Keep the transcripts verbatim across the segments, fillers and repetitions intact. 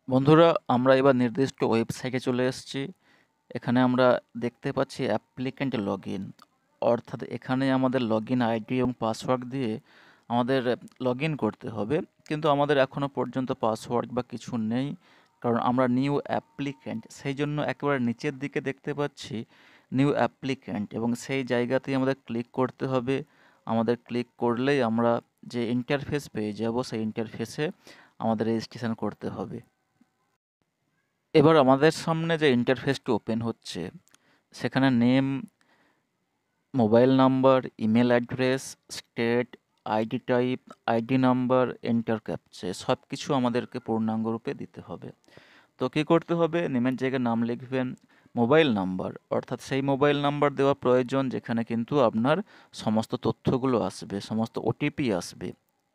বন্ধুরা, আমরা এবার নির্দিষ্ট ওয়েবসাইটে চলে এসেছি। এখানে আমরা দেখতে পাচ্ছি অ্যাপ্লিক্যান্ট লগইন, অর্থাৎ এখানে আমাদের লগইন আইডি এবং পাসওয়ার্ড দিয়ে আমাদের লগইন করতে হবে। কিন্তু আমাদের এখনও পর্যন্ত পাসওয়ার্ড বা কিছু নেই, কারণ আমরা নিউ অ্যাপ্লিক্যান্ট। সেই জন্য একেবারে নিচের দিকে দেখতে পাচ্ছি নিউ অ্যাপ্লিক্যান্ট, এবং সেই জায়গাতেই আমাদের ক্লিক করতে হবে। আমাদের ক্লিক করলেই আমরা যে ইন্টারফেস পেয়ে যাব, সেই ইন্টারফেসে আমাদের রেজিস্ট্রেশন করতে হবে। এবার আমাদের সামনে যে ইন্টারফেসটি ওপেন হচ্ছে, সেখানে name, mobile number, email address, state, ID type, ID number, enter captcha সব কিছু আমাদেরকে পূর্ণাঙ্গ রূপে দিতে হবে। তো কী করতে হবে? নেমের জায়গায় নাম লিখবেন, মোবাইল নাম্বার অর্থাৎ সেই মোবাইল নাম্বার দেওয়া প্রয়োজন যেখানে কিন্তু আপনার সমস্ত তথ্যগুলো আসবে, সমস্ত ওটিপি আসবে।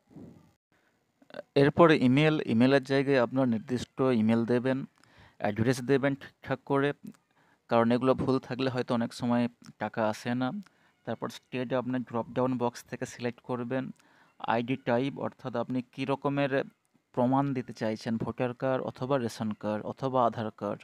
এরপরে ইমেল, ইমেলের জায়গায় আপনার নির্দিষ্ট ইমেল দেবেন, অ্যাড্রেস দেবেন ঠিকঠাক করে, কারণ এগুলো ভুল থাকলে হয়তো অনেক সময় টাকা আসে না। তারপর স্টেট আপনার ড্রপ ডাউন বক্স থেকে সিলেক্ট করবেন। আইডি টাইপ অর্থাৎ আপনি কী রকমের প্রমাণ দিতে চাইছেন, ভোটার কার্ড অথবা রেশন কার্ড অথবা আধার কার্ড।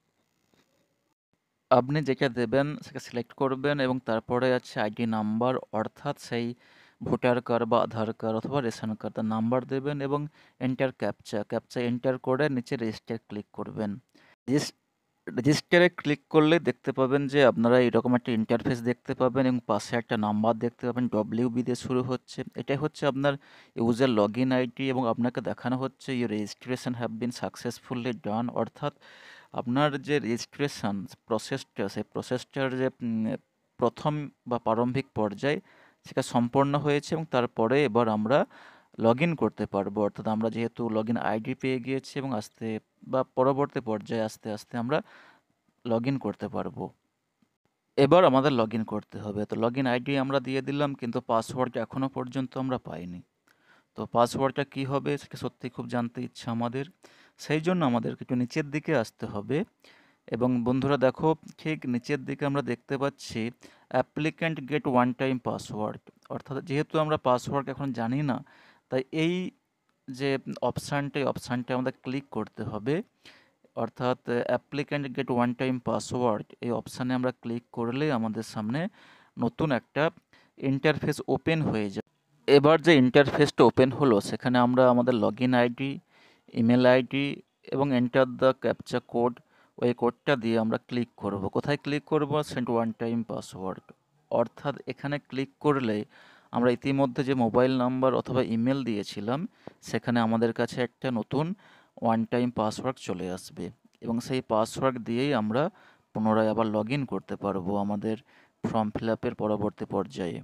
আপনি যেটা দেবেন সেটা সিলেক্ট করবেন, এবং তারপরে আছে আইডি নাম্বার অর্থাৎ সেই ভোটার কার্ড বা আধার কার্ড অথবা রেশন কার্ড তার নাম্বার দেবেন, এবং এন্টার ক্যাপচা ক্যাপচা এন্টার করে নিচে রেজিস্টার ক্লিক করবেন। রেজিস্টারে ক্লিক করলে দেখতে পাবেন যে আপনারা এরকম একটা ইন্টারফেস দেখতে পাবেন, এবং পাশে একটা নাম্বার দেখতে পাবেন ডব্লিউ বি দিয়ে শুরু হচ্ছে। এটাই হচ্ছে আপনার ইউজার লগ ইন আইডি, এবং আপনাকে দেখানো হচ্ছে your registration have been successfully done, অর্থাৎ আপনার যে রেজিস্ট্রেশন প্রসেসটা, সেই প্রসেসটার যে প্রথম বা প্রারম্ভিক পর্যায় সেটা সম্পন্ন হয়েছে, এবং তারপরে এবার আমরা লগ ইন করতে পারবো। অর্থাৎ আমরা যেহেতু লগ ইন আইডি পেয়ে গিয়েছি, এবং আস্তে বা পরবর্তী পর্যায়ে আস্তে আস্তে আমরা লগ ইন করতে পারবো। এবার আমাদের লগ ইন করতে হবে। তো লগ ইন আইডি আমরা দিয়ে দিলাম, কিন্তু পাসওয়ার্ড এখনও পর্যন্ত আমরা পাইনি। তো পাসওয়ার্ডটা কী হবে সেটা সত্যি খুব জানতে ইচ্ছা আমাদের। সেই জন্য আমাদেরকে একটু নিচের দিকে আসতে হবে, এবং বন্ধুরা দেখো, ঠিক নিচের দিকে আমরা দেখতে পাচ্ছি applicant get one time password. অর্থাৎ যেহেতু আমরা পাসওয়ার্ড এখন জানি না, তাই এই যে অপশানটা, এই অপশানটা আমাদের ক্লিক করতে হবে। অর্থাৎ applicant get one time password এই অপশানে আমরা ক্লিক করলে আমাদের সামনে নতুন একটা ইন্টারফেস ওপেন হয়ে যায়। এবার যে ইন্টারফেসটা ওপেন হলো, সেখানে আমরা আমাদের log in ID, email ID এবং এন্টার দ্য ক্যাপচা কোড, ওই কোডটা দিয়ে আমরা ক্লিক করব। কোথায় ক্লিক করব? Send one time password. অর্থাৎ এখানে ক্লিক করলে আমরা ইতিমধ্যে যে মোবাইল নাম্বার অথবা ইমেল দিয়েছিলাম, সেখানে আমাদের কাছে একটা নতুন ওয়ান টাইম পাসওয়ার্ড চলে আসবে, এবং সেই পাসওয়ার্ড দিয়েই আমরা পুনরায় আবার লগ ইন করতে পারবো আমাদের ফর্ম ফিল আপের পরবর্তী পর্যায়ে।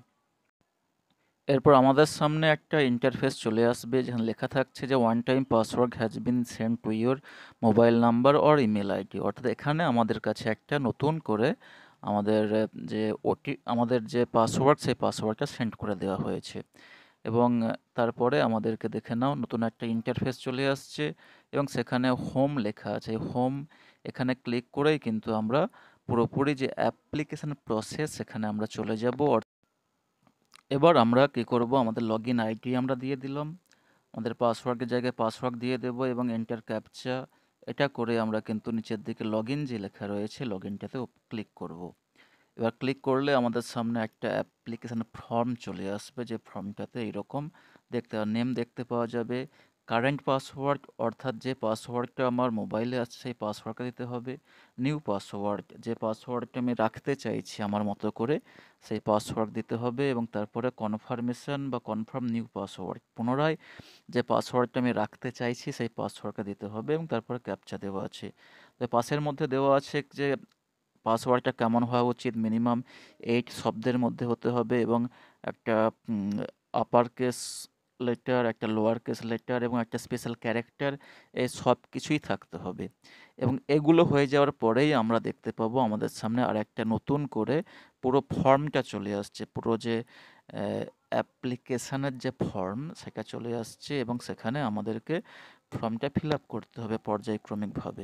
এরপর আমাদের সামনে একটা ইন্টারফেস চলে আসবে, যেখানে লেখা থাকছে যে one time password has been send to your mobile number or email ID. অর্থাৎ এখানে আমাদের কাছে একটা নতুন করে আমাদের যে ওটি আমাদের যে পাসওয়ার্ড, সেই পাসওয়ার্ডটা সেন্ড করে দেওয়া হয়েছে। এবং তারপরে আমাদেরকে দেখে নাও নতুন একটা ইন্টারফেস চলে আসছে, এবং সেখানে হোম লেখা আছে। হোম এখানে ক্লিক করেই কিন্তু আমরা পুরোপুরি যে অ্যাপ্লিকেশন প্রসেস, সেখানে আমরা চলে যাব। এবার আমরা কী করব? আমাদের লগ ইন আইডি আমরা দিয়ে দিলাম, আমাদের পাসওয়ার্ডের জায়গায় পাসওয়ার্ড দিয়ে দেব, এবং এন্টার ক্যাপচা এটা করে আমরা কিন্তু নিচের দিকে লগ ইন যে লেখা রয়েছে, লগ ইনটাতে ক্লিক করব। এবার ক্লিক করলে আমাদের সামনে একটা অ্যাপ্লিকেশান ফর্ম চলে আসবে, যে ফর্মটাতে এইরকম দেখতে নেম দেখতে পাওয়া যাবে, কারেন্ট পাসওয়ার্ড অর্থাৎ যে পাসওয়ার্ডটা আমার মোবাইলে আছে সেই পাসওয়ার্ডটা দিতে হবে, নিউ পাসওয়ার্ড যে পাসওয়ার্ডটা আমি রাখতে চাইছি আমার মতো করে, সেই পাসওয়ার্ড দিতে হবে, এবং তারপরে কনফার্মেশন বা কনফার্ম নিউ পাসওয়ার্ড, পুনরায় যে পাসওয়ার্ডটা আমি রাখতে চাইছি সেই পাসওয়ার্ডটা দিতে হবে, এবং তারপরে ক্যাপচা দেওয়া আছে। তো পাশের মধ্যে দেওয়া আছে যে পাসওয়ার্ডটা কেমন হওয়া উচিত, মিনিমাম এইট শব্দের মধ্যে হতে হবে, এবং একটা আপার কেস লেটার, একটা লোয়ার কেস লেটার এবং একটা স্পেশাল ক্যারেক্টার, এই সব কিছুই থাকতে হবে। এবং এগুলো হয়ে যাওয়ার পরেই আমরা দেখতে পাবো আমাদের সামনে আর একটা নতুন করে পুরো ফর্মটা চলে আসছে, পুরো যে অ্যাপ্লিকেশানের যে ফর্ম সেটা চলে আসছে, এবং সেখানে আমাদেরকে ফর্মটা ফিল আপ করতে হবে পর্যায়ক্রমিকভাবে।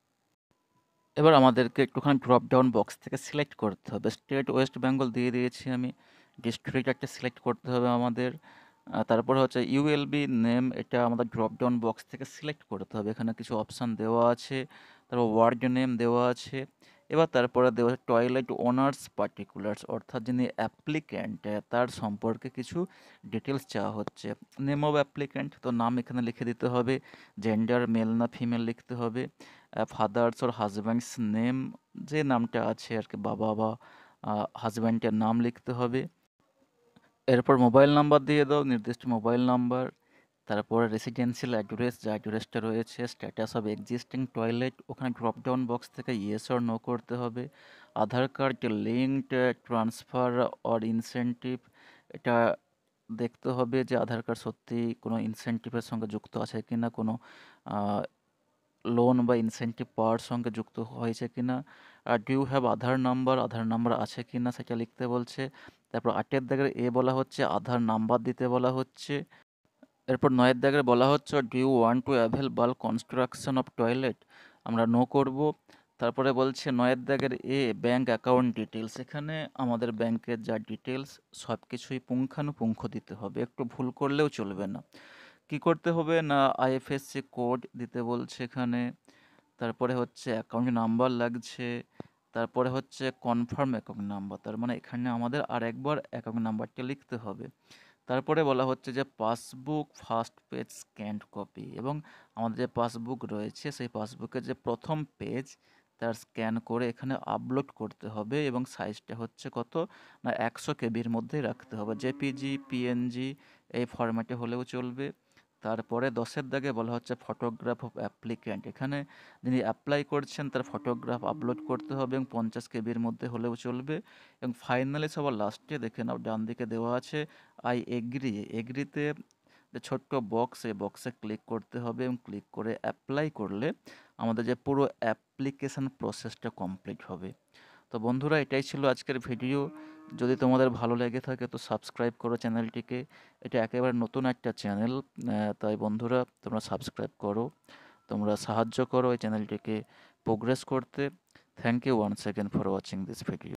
এবার আমাদেরকে একটুখানি ড্রপ ডাউন বক্স থেকে সিলেক্ট করতে হবে। স্টেট ওয়েস্ট বেঙ্গল দিয়ে দিয়েছি আমি, ডিস্ট্রিক্ট একটা সিলেক্ট করতে হবে আমাদের, আ তারপরে হচ্ছে ইউএলবি নেম, এটা আমাদের ড্রপ ডাউন বক্স থেকে সিলেক্ট করতে হবে। এখানে কিছু অপশান দেওয়া আছে। তারপর ওয়ার্ড নেম দেওয়া আছে। এবার তারপরে দেওয়া আছে টয়লেট ওনার্স পার্টিকুলার্স, অর্থাৎ যিনি অ্যাপ্লিক্যান্ট তার সম্পর্কে কিছু ডিটেলস চাওয়া হচ্ছে। নেম অফ অ্যাপ্লিক্যান্ট, তো নাম এখানে লিখে দিতে হবে। জেন্ডার মেল না ফিমেল লিখতে হবে। ফাদার্স ওর হাজব্যান্ডস নেম, যে নামটা আছে আর কি, বাবা বা হাজব্যান্ডের নাম লিখতে হবে। এরপর মোবাইল নাম্বার দিয়ে দাও, নির্দিষ্ট মোবাইল নাম্বার। তারপরে রেসিডেন্সিয়াল অ্যাড্রেস, যে অ্যাড্রেসটা রয়েছে। স্ট্যাটাস অফ এক্সিস্টিং টয়লেট, ওখানে ড্রপ ডাউন বক্স থেকে ইয়েস অর নো করতে হবে। Aadhaar card linked transfer or incentive, এটা দেখতে হবে যে আধার কার্ড সত্যি কোনো ইনসেনটিভের সঙ্গে যুক্ত আছে কিনা, কোনো লোন বা ইনসেনটিভ পাওয়ার সঙ্গে যুক্ত হয়েছে কিনা। আর do you have Aadhaar number, Aadhaar number আছে কিনা সেটা লিখতে বলছে। তারপর আটের দাগের এ বলা হচ্ছে আধার নাম্বার দিতে বলা হচ্ছে। এরপর নয়ের দাগের বলা হচ্ছে do you want to avail bulk construction of toilet, আমরা নো করব। তারপরে বলছে নয়ের দাগের এ ব্যাঙ্ক অ্যাকাউন্ট ডিটেলস, এখানে আমাদের ব্যাংকের যা ডিটেলস সব কিছুই পুঙ্খানুপুঙ্খ দিতে হবে, একটু ভুল করলেও চলবে না। কি করতে হবে না, আইএফএসসি কোড দিতে বলছে এখানে। তারপরে হচ্ছে অ্যাকাউন্ট নাম্বার লাগছে। তারপরে হচ্ছে কনফার্ম অ্যাকাউন্ট নাম্বার, তার মানে এখানে আমাদের আর একবার অ্যাকাউন্ট নাম্বারটা লিখতে হবে। তারপরে বলা হচ্ছে যে passbook first page scanned copy, এবং আমাদের যে পাসবুক রয়েছে সেই পাসবুকের যে প্রথম পেজ তার স্ক্যান করে এখানে আপলোড করতে হবে, এবং সাইজটা হচ্ছে কত না একশো কেবির মধ্যেই রাখতে হবে। জেপিজি, পিএনজি এই ফরম্যাটে হলেও চলবে। তারপরে দশের দাগে বলা হচ্ছে ফটোগ্রাফ অফ অ্যাপ্লিক্যান্ট, এখানে যিনি অ্যাপ্লাই করছেন তার ফটোগ্রাফ আপলোড করতে হবে এবং পঞ্চাশ কেবির মধ্যে হলেও চলবে। এবং ফাইনালি সবার লাস্টে দেখে নাও ডান দিকে দেওয়া আছে আই এগ্রি, এগ্রিতে যে ছোট্ট বক্স, এই বক্সে ক্লিক করতে হবে এবং ক্লিক করে অ্যাপ্লাই করলে আমাদের যে পুরো অ্যাপ্লিকেশান প্রসেসটা কমপ্লিট হবে। তো বন্ধুরা, এটাই ছিল আজকের ভিডিও। যদি তোমাদের ভালো লেগে থাকে তো সাবস্ক্রাইব করো চ্যানেলটিকে, এটা একেবারে নতুন একটা চ্যানেল, তাই বন্ধুরা তোমরা সাবস্ক্রাইব করো, তোমরা সাহায্য করো এই চ্যানেলটিকে প্রোগ্রেস করতে। Thank you once again for watching this video.